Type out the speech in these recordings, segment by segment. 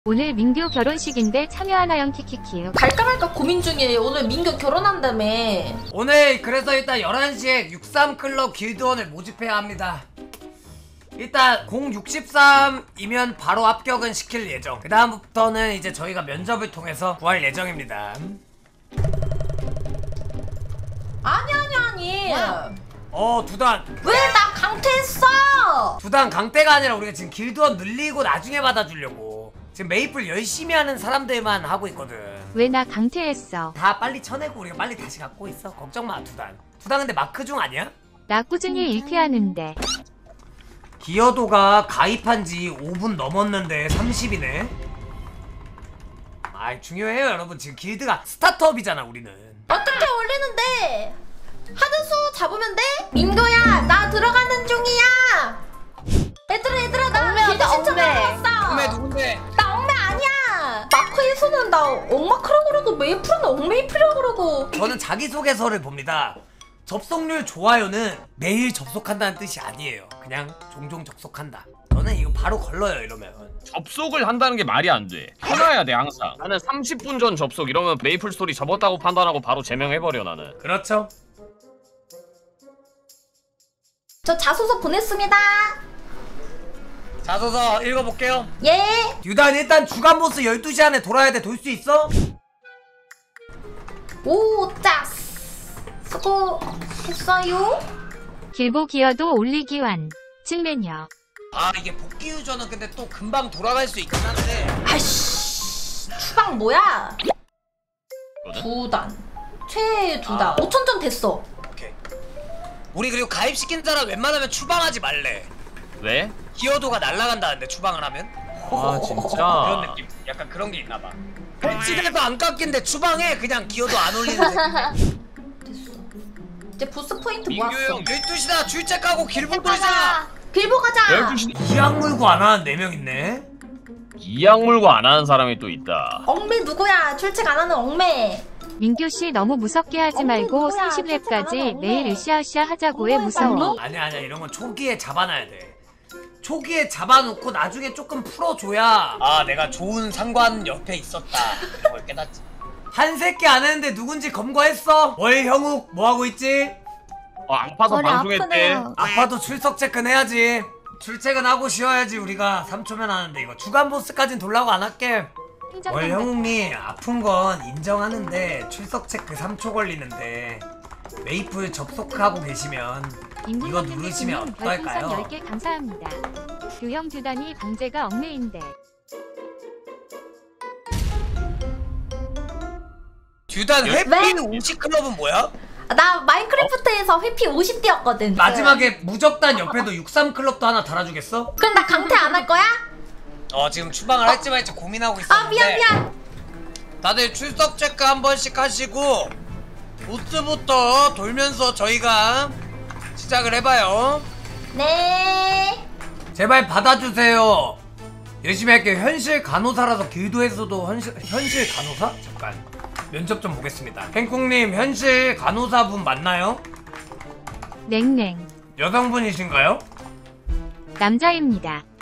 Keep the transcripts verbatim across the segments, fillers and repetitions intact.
오늘 민규 결혼식인데 참여하나요? 키키키. 갈까 말까 고민 중이에요. 오늘 민규 결혼한다며. 오늘 그래서 일단 열한 시에 육십삼 클럽 길드원을 모집해야 합니다. 일단 공 육십삼이면 바로 합격은 시킬 예정. 그 다음부터는 이제 저희가 면접을 통해서 구할 예정입니다. 아니 아니 아니. 어 두단 왜 나 강퇴했어? 두단 강대가 아니라 우리가 지금 길드원 늘리고 나중에 받아주려고 지금 메이플 열심히 하는 사람들만 하고 있거든. 왜 나 강퇴했어? 다 빨리 쳐내고 우리가 빨리 다시 갖고 있어. 걱정 마 두단. 두단 근데 마크 중 아니야? 나 꾸준히 일 킬하는데. 기여도가 가입한 지 오 분 넘었는데 삼십이네. 아이 중요해요 여러분. 지금 길드가 스타트업이잖아 우리는. 어떻게 올리는데? 하는 수 잡으면 돼? 민규야 나 들어가는 중이야. 얘들아 얘들아 나 길드 신청 들어왔어. 엉매 누군데? 나 엉매 아니야. 마크에서는 나 엉마크라고 그러고 메이플은 엉메이플이라고 그러고. 저는 자기소개서를 봅니다. 접속률 좋아요는 매일 접속한다는 뜻이 아니에요. 그냥 종종 접속한다. 저는 이거 바로 걸러요 이러면. 접속을 한다는 게 말이 안 돼. 해놔야 돼 항상. 나는 삼십 분 전 접속 이러면 메이플 스토리 접었다고 판단하고 바로 제명해버려 나는. 그렇죠. 저 자소서 보냈습니다. 자소서 읽어볼게요. 예. 유단 일단 주간 보스 열두 시 안에 돌아야 돼. 돌 수 있어? 오 짜스. 수고했어요. 길보 기여도 올리기완. 측면요. 아 이게 복귀 유저는 근데 또 금방 돌아갈 수 있긴 한데. 아이씨 추방 뭐야? 두단 최두단 아. 오천 점 됐어. 오케이. 우리 그리고 가입시킨 사람 웬만하면 추방하지 말래. 왜? 기여도가 날아간다는데 추방을 하면? 아 진짜? 그런 느낌. 약간 그런 게 있나봐. 벤치에서 안 깎인데 추방해. 그냥 기여도 안 올리는데. 됐어. 이제 부스 포인트 민규 모았어. 형 열두 시다. 출첵하고 길보 돌자. 빌보 가자. 열두 시 이악 물고 안 하는 네 명 있네. 이악 물고 안 하는 사람이 또 있다. 엉매 누구야? 출첵 안 하는 엉매. 민규씨 너무 무섭게 하지 말고 누구야? 삼십 렙까지 진짜 매일 엉매. 으쌰으쌰 하자고 해. 엉매 무서워. 말로? 아니야 아니야 이런 건 초기에 잡아놔야 돼. 초기에 잡아놓고 나중에 조금 풀어줘야 아 내가 좋은 상관 옆에 있었다 이런 걸 깨닫지. 한 새끼 안 했는데 누군지 검거했어? 월 형욱 뭐하고 있지? 어 아파서 머리 방송했대. 아프네요. 아파도 출석 체크는 해야지. 출첵은 하고 쉬어야지. 우리가 삼 초면 하는데 이거 주간 보스까진 돌라고 안 할게. 월 형욱님 아픈 건 인정하는데 출석 체크 삼 초 걸리는데 메이플 접속하고 계시면 이거 누르시면 어떨까요? 열 개 감사합니다. 교형 두단이 방제가 얽매인데. 듀단 왜? 회피 오십 클럽은 뭐야? 나 마인크래프트에서 회피 오십 대였거든. 마지막에 무적단 옆에도 육십삼 클럽도 하나 달아주겠어? 그럼 나 강퇴 안 할 거야? 어 지금 추방을 할지 말지 고민하고 아 있었는데 미안 미안. 다들 출석 체크 한 번씩 하시고 보스부터 돌면서 저희가 시작을 해봐요. 네. 제발 받아주세요. 열심히 할게요. 현실 간호사라서 길도에서도 현실, 현실 간호사? 잠깐 면접 좀 보겠습니다. 행콩님 현실 간호사분 맞나요? 냉랭. 여성분이신가요? 남자입니다.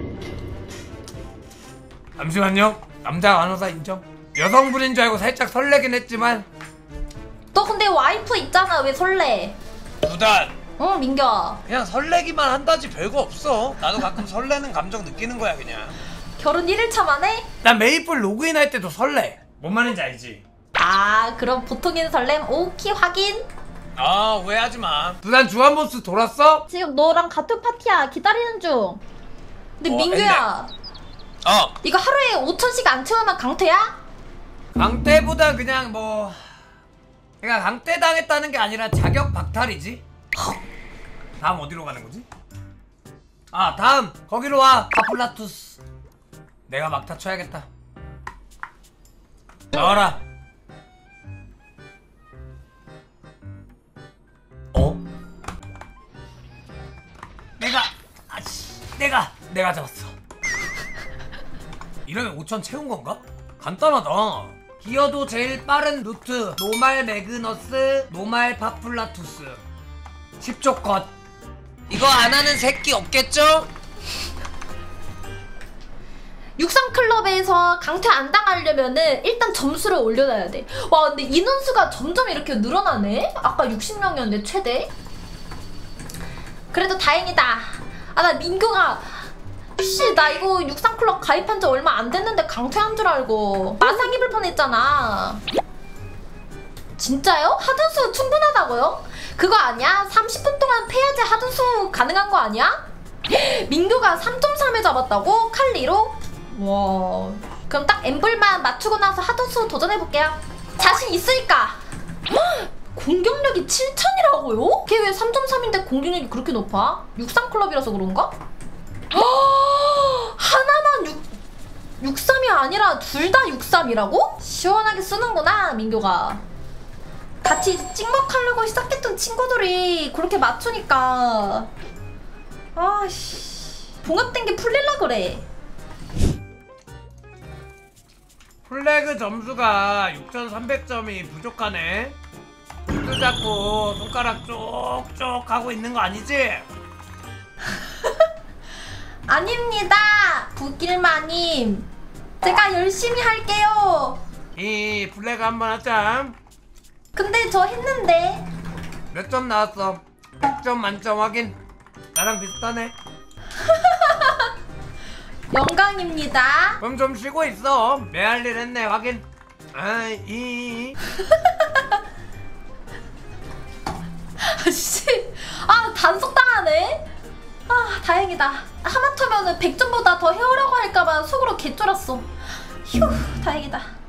잠시만요. 남자 간호사 인정. 여성분인 줄 알고 살짝 설레긴 했지만. 너 근데 와이프 있잖아. 왜 설레? 두단 어 민규. 그냥 설레기만 한다지 별거 없어. 나도 가끔 설레는 감정 느끼는 거야 그냥. 결혼 일 일차 만에? 난 메이플 로그인 할 때도 설레. 뭔 말인지 알지? 아 그럼 보통인 설렘 오키 확인. 아 오해하지 마. 두단 주한보스 돌았어? 지금 너랑 같은 파티야. 기다리는 중. 근데 어, 민규야 어. 이거 하루에 오천씩 안 채우면 강퇴야? 강퇴보다 그냥 뭐 그러니까 강퇴 당했다는 게 아니라 자격 박탈이지. 다음 어디로 가는 거지? 아 다음 거기로 와. 파플라투스. 내가 막타 쳐야겠다. 나와라. 어? 내가 아씨 내가 내가 잡았어. 이러면 오천 채운 건가? 간단하다. 기어도 제일 빠른 루트 노말 매그너스 노말 파플라투스 십 초 컷. 이거 안 하는 새끼 없겠죠? 육삼클럽에서 강퇴 안 당하려면은 일단 점수를 올려놔야 돼. 와 근데 인원수가 점점 이렇게 늘어나네? 아까 육십 명이었는데 최대? 그래도 다행이다. 아 나 민규가 씨 나 이거 육삼클럽 가입한 지 얼마 안 됐는데 강퇴한 줄 알고 마상 입을 뻔했잖아. 진짜요? 하드수 충분하다고요? 그거 아니야? 삼십 분 동안 패야지 하드수 가능한 거 아니야? 민규가 삼 점 삼에 잡았다고? 칼리로? 와 그럼 딱 엠블만 맞추고 나서 하드수 도전해볼게요. 자신 있으니까. 공격력이 칠천이라고요? 걔 왜 삼 점 삼인데 공격력이 그렇게 높아? 육삼클럽이라서 그런가? 하나만 육, 육삼이 아니라 둘 다 육삼이라고? 시원하게 쓰는구나 민규가. 같이 찍먹하려고 시작했던 친구들이 그렇게 맞추니까 아씨 봉합된 게 풀릴라 그래. 플래그 점수가 육천삼백 점이 부족하네. 줄 잡고 손가락 쪽쪽 하고 있는 거 아니지? 아닙니다 북길마님. 제가 열심히 할게요. 이 플래그 한번 하자. 근데 저 했는데 몇 점 나왔어? 백 점 만점 확인. 나랑 비슷하네. 영광입니다. 그럼 좀 쉬고 있어. 매할 일 했네 확인. 아이. 아씨 아 단속당하네. 아 다행이다. 하마터면은 백 점보다 더 해오라고 할까봐 속으로 개쫄았어. 휴 다행이다.